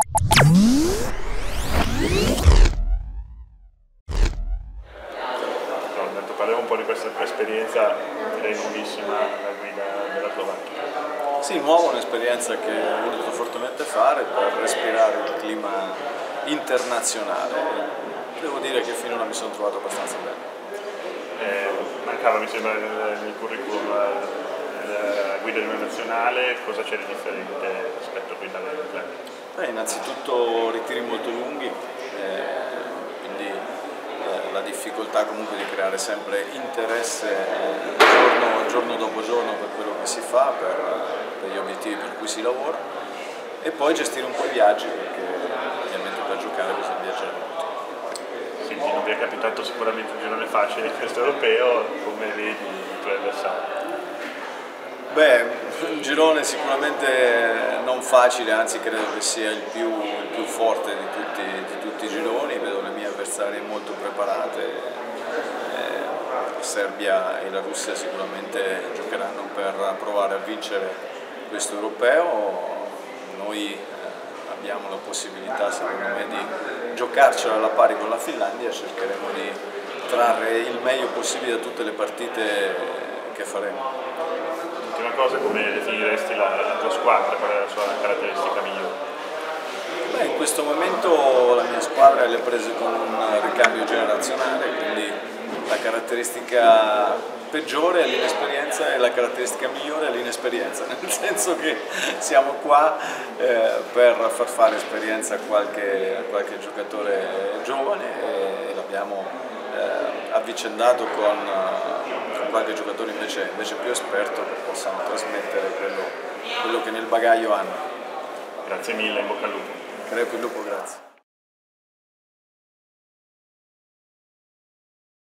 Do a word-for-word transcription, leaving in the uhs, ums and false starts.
Parliamo un po' di questa tua esperienza, direi nuovissima, la guida della tua macchina. Sì, nuova, un'esperienza che ho voluto fortemente fare per respirare il clima internazionale. Devo dire che finora mi sono trovato abbastanza bene. Eh, mancava, mi sembra, nel, nel curriculum la guida di una nazionale. Cosa c'è di differente rispetto a quella del club? Beh, innanzitutto ritiri molto lunghi, eh, quindi eh, la difficoltà comunque di creare sempre interesse eh, giorno, giorno dopo giorno per quello che si fa, per, per gli obiettivi per cui si lavora, e poi gestire un po' i viaggi, perché ovviamente per giocare bisogna viaggiare molto. Senti, non vi è capitato sicuramente un girone facile di questo europeo, come vedi i tuoi avversari? Beh, un girone sicuramente non facile, anzi credo che sia il più, il più forte di tutti, di tutti i gironi. Vedo le mie avversarie molto preparate, eh, la Serbia e la Russia sicuramente giocheranno per provare a vincere questo europeo. Noi eh, abbiamo la possibilità, secondo me, di giocarcela alla pari con la Finlandia. Cercheremo di trarre il meglio possibile da tutte le partite che faremo. Una cosa, come definiresti la, la tua squadra, qual è la sua caratteristica migliore? Beh, in questo momento la mia squadra le ha prese con un ricambio generazionale, quindi la caratteristica peggiore è l'inesperienza e la caratteristica migliore è l'inesperienza, nel senso che siamo qua eh, per far fare esperienza a qualche, a qualche giocatore giovane e l'abbiamo eh, avvicendato con, con qualche giocatore invece, invece più esperto, che possano trasmettere quello, quello che nel bagaglio hanno. Grazie mille, in bocca al lupo. Crepi il lupo, grazie.